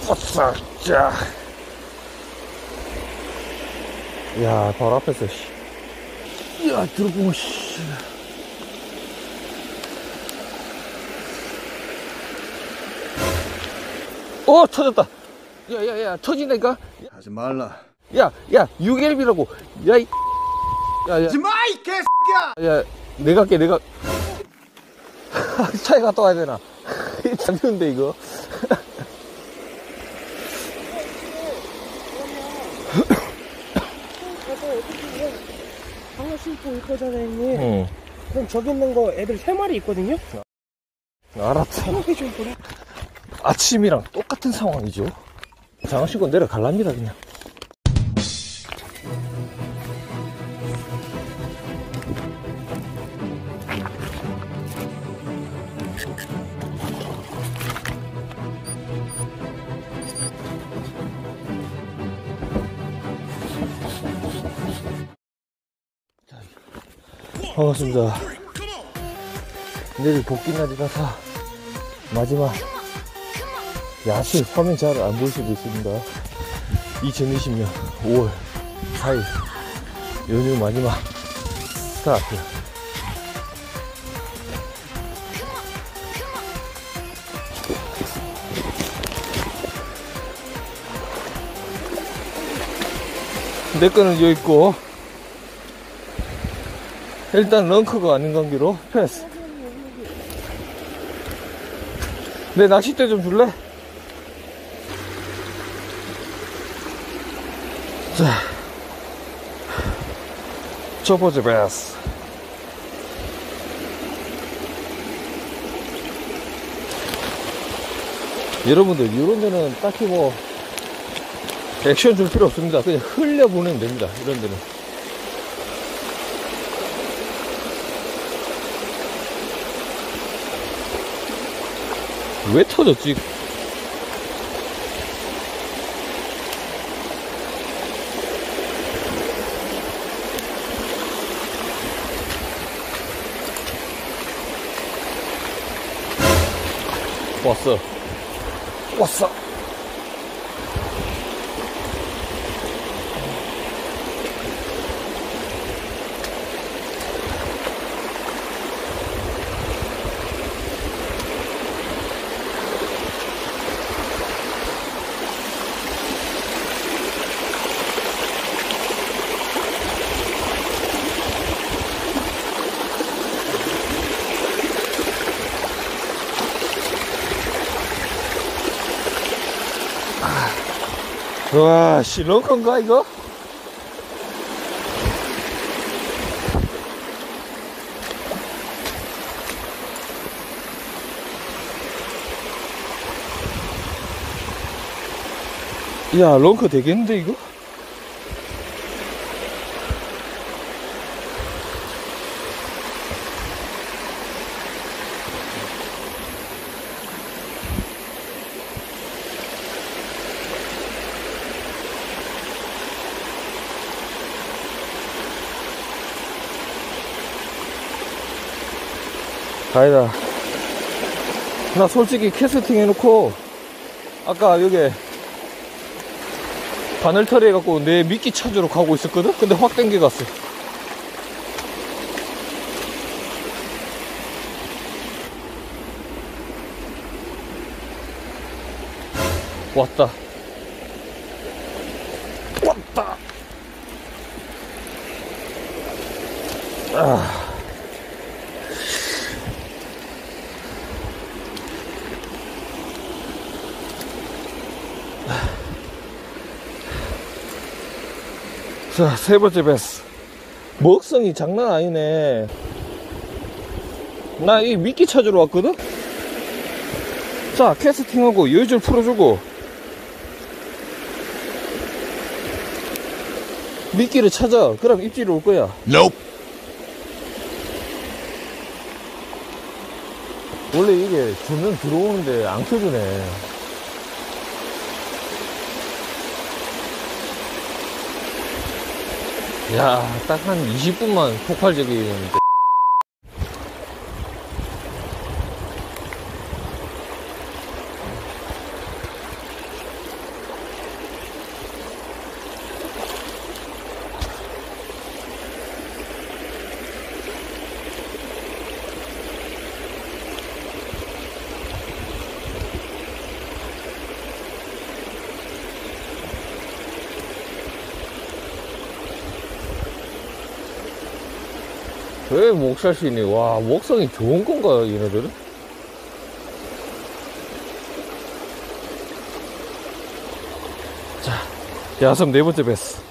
오싹, 자. 야, 바로 앞에서, 씨. 야, 들어보면, 씨. 오, 터졌다. 야, 터지니까? 하지 말라. 야, 6LB라고. 야, 하지 마, 이 개새끼야! 야, 내가 할게, 내가. 차에 갔다 와야 되나? 잡히는데, 이거. 방어 신고 올 거잖아요, 형님. 응. 그럼 저기 있는 거 애들 3마리 있거든요? 알았어. 이렇게 좀 보라. 아침이랑 똑같은 상황이죠. 장어 신고 내려갈랍니다, 그냥. 반갑습니다. 내일 복귀날이라서 마지막 야식 화면 잘 안 볼 수도 있습니다. 2020년 5월 4일 연휴 마지막 스타트. 내 거는 여기 있고, 일단 런커가 아닌 관계로 패스. 내 낚싯대 좀 줄래? 자, 첫 번째 패스. 여러분들 이런 데는 딱히 뭐 액션 줄 필요 없습니다. 그냥 흘려보내면 됩니다. 이런 데는. 왜 터졌지? 왔어. 와, 씨, 런컨가, 이거? 야, 런커 되겠는데, 이거? 아니다. 나 솔직히 캐스팅 해놓고 아까 여기 바늘털이 해갖고 내 미끼 찾으러 가고 있었거든? 근데 확 땡겨갔어. 왔다. 자, 세 번째 베스. 먹성이 장난 아니네. 나 이 미끼 찾으러 왔거든? 자, 캐스팅하고 여줄 풀어주고 미끼를 찾아. 그럼 입질이 올 거야. Nope. 원래 이게 주면 들어오는데 안 켜주네. 야, 딱 한 20분만 폭발적이는데. 왜 목샷이니? 와, 목성이 좋은 건가, 얘네들은? 자, 야섬 네 번째 베스.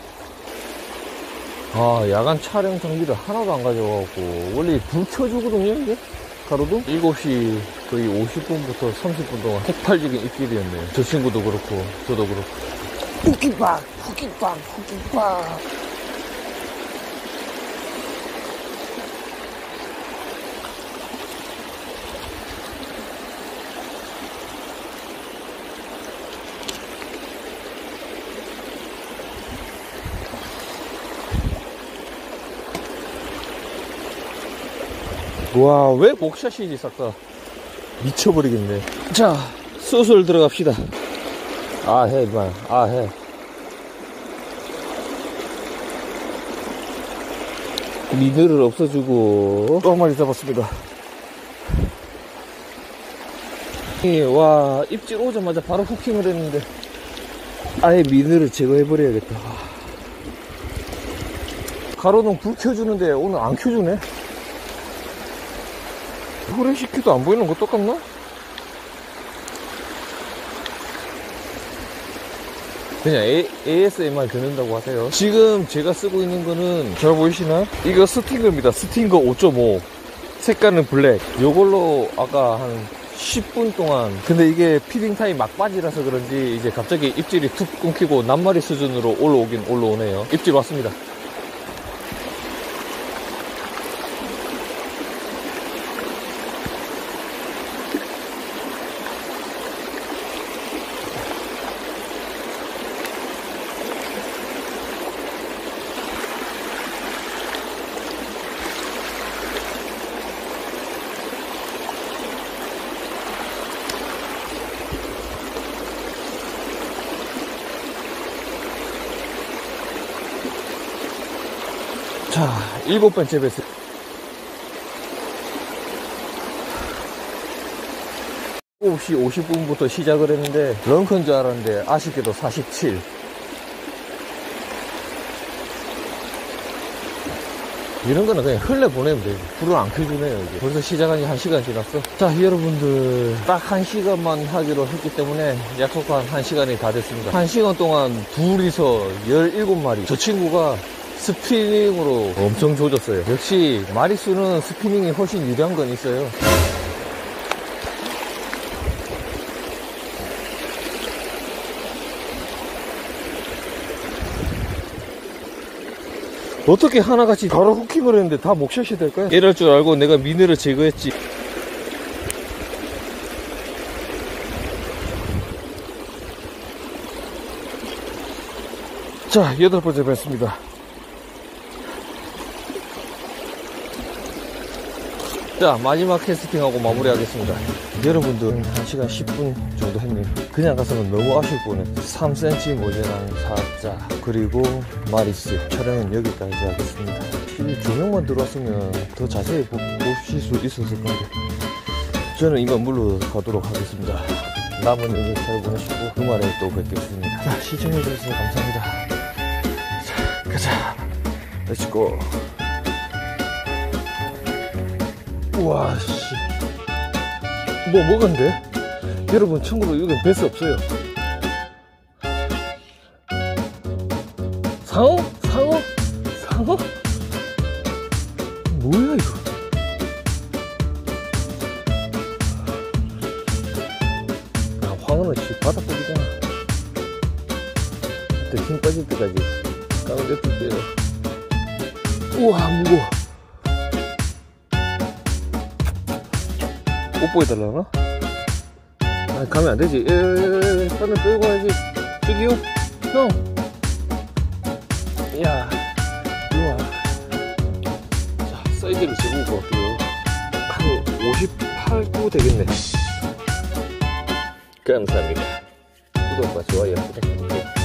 아, 야간 촬영 장비를 하나도 안 가져가고, 원래 불 켜주거든요, 이게? 가로도? 7시 거의 50분부터 30분 동안 폭발적인 입질이었네요. 저 친구도 그렇고, 저도 그렇고. 후기박! 후기박! 후기박! 와, 왜 목샷이지, 싹 다. 미쳐버리겠네. 자, 수술 들어갑시다. 아, 해, 임마. 아, 해. 미늘을 없애주고, 또 한 마리 잡았습니다. 와, 입질 오자마자 바로 후킹을 했는데, 아예 미늘을 제거해버려야겠다. 가로등 불 켜주는데 오늘 안 켜주네. 후레시키도 안 보이는 거 똑같나? 그냥 ASMR 듣는다고 하세요. 지금 제가 쓰고 있는 거는 잘 보이시나? 이거 스팅거입니다. 스팅거 5.5. 색깔은 블랙. 요걸로 아까 한 10분 동안, 근데 이게 피딩 타임 막바지라서 그런지 이제 갑자기 입질이 툭 끊기고 낱마리 수준으로 올라오긴 올라오네요. 입질 왔습니다. 자, 7번째 베스. 9시 50분부터 시작을 했는데 런컨 줄 알았는데 아쉽게도 47. 이런 거는 그냥 흘려보내면 돼요. 불을 안 켜주네요. 이게 벌써 시작한 지 1시간 지났어. 자, 여러분들 딱 1시간만 하기로 했기 때문에 약속한 1시간이 다 됐습니다. 1시간 동안 둘이서 17마리. 저 친구가 스피닝으로 엄청 조졌어요. 역시 마리수는 스피닝이 훨씬 유리한 건 있어요. 어떻게 하나같이 바로 후킹을 했는데 다 목샷이 될까요? 이럴 줄 알고 내가 미네를 제거했지. 자, 8번째 뵀습니다. 자, 마지막 캐스팅하고 마무리하겠습니다. 여러분들 1시간 10분 정도 했네요. 그냥 가서는 너무 아쉬울 뻔했어요. 3cm 모자란 사자, 그리고 마리스. 촬영은 여기까지 하겠습니다. 이 조명만 들어왔으면 더 자세히 보실 수 있었을 건데, 저는 이만 물러가도록 하겠습니다. 남은 여행 잘 보내시고 주말에 또 뵙겠습니다. 자, 시청해주셔서 감사합니다. 자, 가자. 렛츠고. 우와, 씨. 뭐 먹었는데? 여러분, 참고로 여긴 베스 없어요. 상어? 상어? 상어? 뭐야, 이거? 아, 황어는 씨, 바닥 뿌리잖아. 그때 힘 빠질 때까지 까만 냅둘 때요. 우와, 무거워. 뽀뽀해달라나? 아, 가면 안 되지. 바늘 끌고 와야지. 저기요? 형! 야, 이리 와. 자, 사이즈를 재보고 갈게요. 한 58, 9 되겠네. 감사합니다. 구독과 좋아요 부탁드립니다.